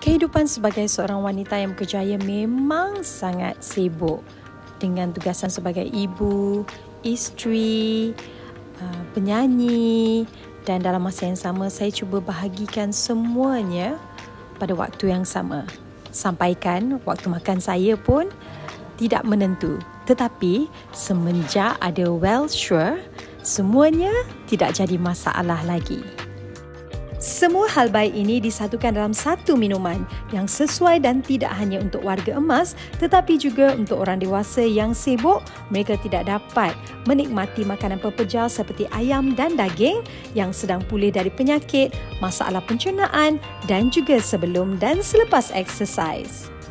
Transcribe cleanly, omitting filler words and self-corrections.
Kehidupan sebagai seorang wanita yang berjaya memang sangat sibuk dengan tugasan sebagai ibu, isteri, penyanyi, dan dalam masa yang sama saya cuba bahagikan semuanya pada waktu yang sama. Sampaikan waktu makan saya pun tidak menentu. Tetapi semenjak ada Wellsure, semuanya tidak jadi masalah lagi. Semua hal baik ini disatukan dalam satu minuman yang sesuai dan tidak hanya untuk warga emas tetapi juga untuk orang dewasa yang sibuk, mereka tidak dapat menikmati makanan pepejal seperti ayam dan daging, yang sedang pulih dari penyakit, masalah pencernaan dan juga sebelum dan selepas exercise.